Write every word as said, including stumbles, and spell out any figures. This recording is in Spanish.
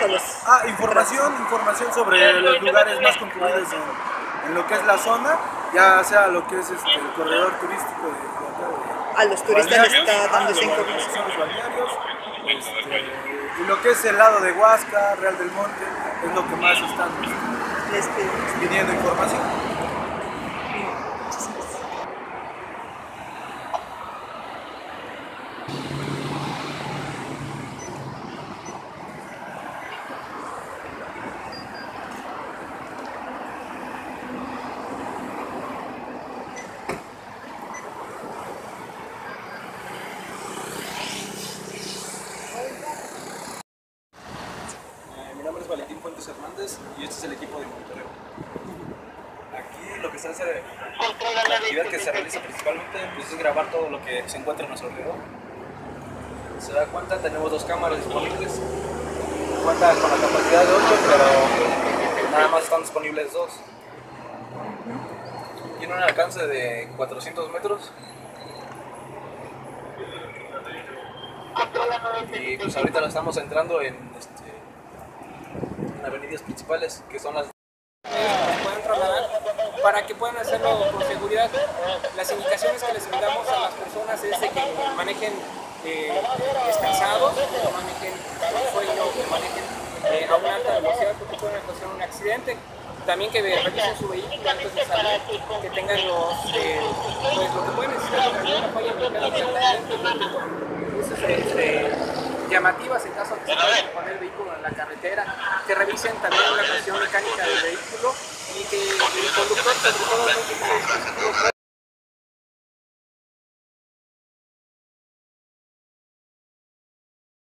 a los... Ah, información, información sobre los lugares más concurridos en, en lo que es la zona, ya sea lo que es este, el corredor turístico de, de acá de A los turistas les balnearios, está ah, dando de esa lo que información. son los balnearios, este, y lo que es el lado de Huasca, Real del Monte, es lo que más están este, Les pido. pidiendo información. Mi nombre es Valentín Fuentes Hernández y este es el equipo de monitoreo. Aquí lo que se hace, la actividad que se realiza principalmente pues, es grabar todo lo que se encuentra a nuestro alrededor. Se da cuenta, tenemos dos cámaras disponibles. Cuenta con la capacidad de ocho, pero nada más están disponibles dos. Tiene un alcance de cuatrocientos metros. Y pues ahorita lo estamos entrando en, este, en avenidas principales, que son las... pueden trasladar para que puedan hacerlo con seguridad. Las indicaciones que les brindamos a las personas es de que manejen eh, descansados, que no manejen con sueño, que manejen eh, a una alta velocidad porque pueden ocasionar un accidente. También que revisen su vehículo antes de salir, que tengan los, eh, pues, lo que pueden necesitar para alguna falla mecánica del accidente, luces este, llamativas en caso de que se vayan a poner el vehículo en la carretera, que revisen también la cuestión mecánica del vehículo y que el conductor, sobre todo, no utilice dispositivos